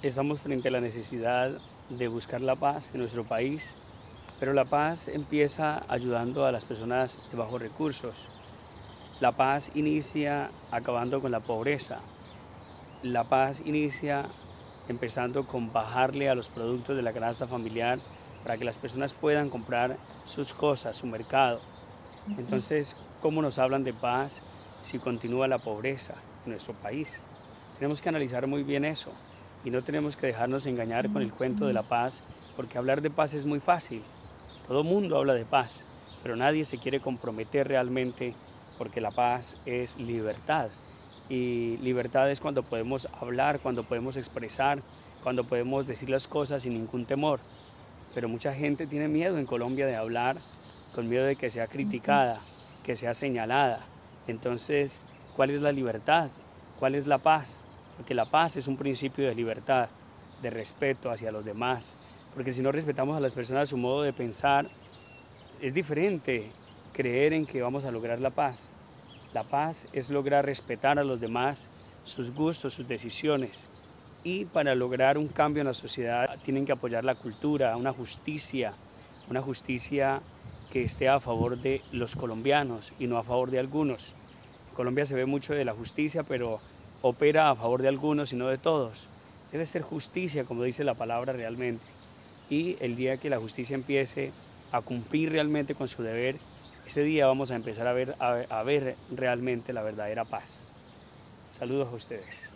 Estamos frente a la necesidad de buscar la paz en nuestro país, pero la paz empieza ayudando a las personas de bajos recursos. La paz inicia acabando con la pobreza. La paz inicia empezando con bajarle a los productos de la canasta familiar para que las personas puedan comprar sus cosas, su mercado. Ujú, Entonces, ¿cómo nos hablan de paz si continúa la pobreza en nuestro país? Tenemos que analizar muy bien eso y no tenemos que dejarnos engañar con el cuento de ujú, la paz, porque hablar de paz es muy fácil. Todo mundo habla de paz, pero nadie se quiere comprometer realmente porque la paz es libertad. Y libertad es cuando podemos hablar, cuando podemos expresar, cuando podemos decir las cosas sin ningún temor. Pero mucha gente tiene miedo en Colombia de hablar, con miedo de que sea ujú. criticada, que sea señalada. Entonces, ¿cuál es la libertad? ¿Cuál es la paz? Porque la paz es un principio de libertad, de respeto hacia los demás. Porque si no respetamos a las personas, su modo de pensar, es diferente creer en que vamos a lograr la paz. La paz es lograr respetar a los demás, sus gustos, sus decisiones. Y para lograr un cambio en la sociedad tienen que apoyar la cultura, una justicia que esté a favor de los colombianos y no a favor de algunos. En Colombia se ve mucho de la justicia, pero opera a favor de algunos y no de todos. Debe ser justicia, como dice la palabra realmente. Y el día que la justicia empiece a cumplir realmente con su deber, ese día vamos a empezar a ver realmente la verdadera paz. Saludos a ustedes.